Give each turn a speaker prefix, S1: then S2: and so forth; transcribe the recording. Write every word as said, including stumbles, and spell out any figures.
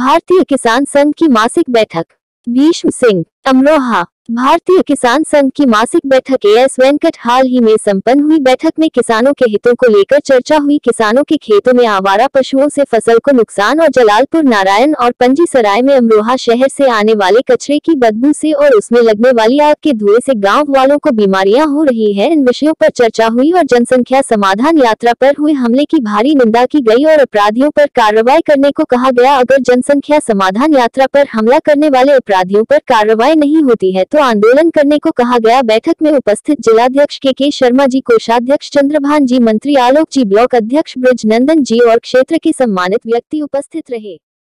S1: भारतीय किसान संघ की मासिक बैठक। भीष्म सिंह, अमरोहा। भारतीय किसान संघ की मासिक बैठक एएस वेंकट हाल ही में संपन्न हुई। बैठक में किसानों के हितों को लेकर चर्चा हुई। किसानों के खेतों में आवारा पशुओं से फसल को नुकसान और जलालपुर नारायण और पंजीसराय में अमरोहा शहर से आने वाले कचरे की बदबू से और उसमें लगने वाली आग के धुएं से गांव वालों को बीमारियां हो रही है। इन विषयों पर चर्चा हुई और जनसंख्या समाधान यात्रा पर हुए हमले की भारी निंदा की गई और अपराधियों पर कार्रवाई करने को कहा गया। अगर जनसंख्या समाधान यात्रा पर हमला करने वाले अपराधियों पर कार्रवाई नहीं होती है तो आंदोलन करने को कहा गया। बैठक में उपस्थित जिलाध्यक्ष के के शर्मा जी, कोषाध्यक्ष चंद्रभान जी, मंत्री आलोक जी, ब्लॉक अध्यक्ष ब्रज नंदन जी और क्षेत्र के सम्मानित व्यक्ति उपस्थित रहे।